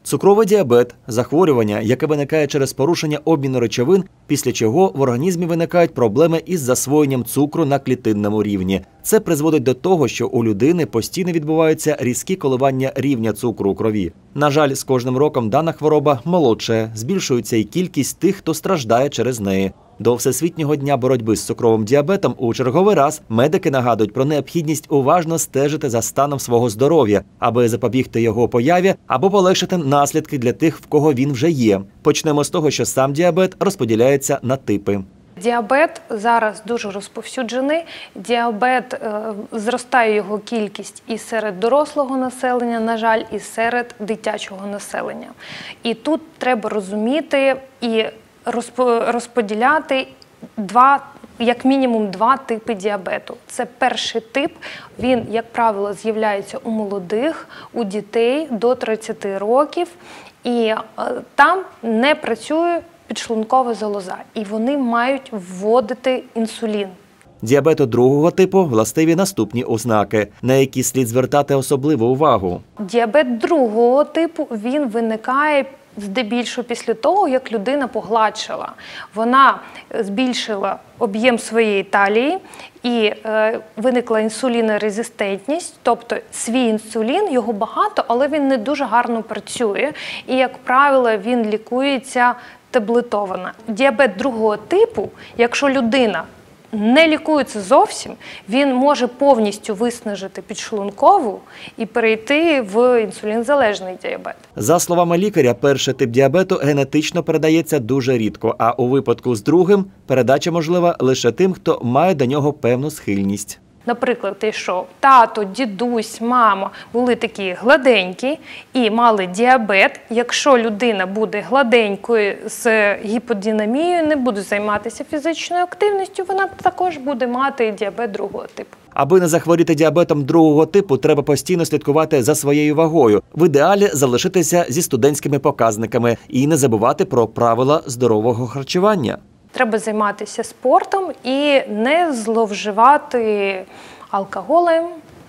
Цукровий діабет – захворювання, яке виникає через порушення обміну речовин, після чого в організмі виникають проблеми із засвоєнням цукру на клітинному рівні. Це призводить до того, що у людини постійно відбуваються різкі коливання рівня цукру у крові. На жаль, з кожним роком дана хвороба молодшає, збільшується і кількість тих, хто страждає через неї. До Всесвітнього дня боротьби з цукровим діабетом у черговий раз медики нагадують про необхідність уважно стежити за станом свого здоров'я, аби запобігти його появі або полегшити наслідки для тих, в кого він вже є. Почнемо з того, що сам діабет розподіляється на типи. Діабет зараз дуже розповсюджений. Діабет, зростає його кількість і серед дорослого населення, на жаль, і серед дитячого населення. І тут треба розуміти і розподіляти як мінімум два типи діабету. Це перший тип, він, як правило, з'являється у молодих, у дітей до 30 років, і там не працює підшлункова залоза, і вони мають вводити інсулін. Діабету другого типу властиві наступні ознаки, на які слід звертати особливу увагу. Діабет другого типу, він виникає здебільшого після того, як людина погладшила. Вона збільшила об'єм своєї талії і виникла інсулінорезистентність, тобто свій інсулін, його багато, але він не дуже гарно працює і, як правило, він лікується таблетовано. Діабет другого типу, якщо людина не лікується зовсім, він може повністю виснажити підшлункову і перейти в інсулінзалежний діабет. За словами лікаря, перший тип діабету генетично передається дуже рідко, а у випадку з другим передача можлива лише тим, хто має до нього певну схильність. Наприклад, якщо тато, дідусь, мама були такі гладенькі і мали діабет, якщо людина буде гладенькою з гіподинамією, не буде займатися фізичною активністю, вона також буде мати діабет другого типу. Аби не захворіти діабетом другого типу, треба постійно слідкувати за своєю вагою. В ідеалі залишитися зі студентськими показниками і не забувати про правила здорового харчування. Треба займатися спортом і не зловживати алкоголем,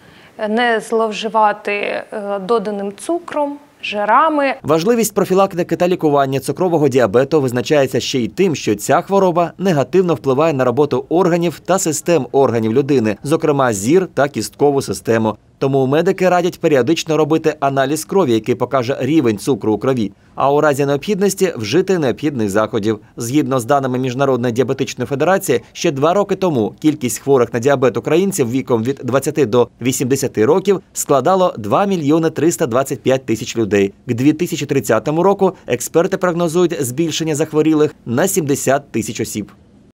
не зловживати доданим цукром, жирами. Важливість профілактики та лікування цукрового діабету визначається ще й тим, що ця хвороба негативно впливає на роботу органів та систем органів людини, зокрема зір та кісткову систему. Тому медики радять періодично робити аналіз крові, який покаже рівень цукру у крові, а у разі необхідності вжити необхідних заходів. Згідно з даними Міжнародної діабетичної федерації, ще 2 роки тому кількість хворих на діабет українців віком від 20 до 80 років складало 2 мільйони 325 тисяч людей. К 2030 року експерти прогнозують збільшення захворілих на 70 тисяч осіб.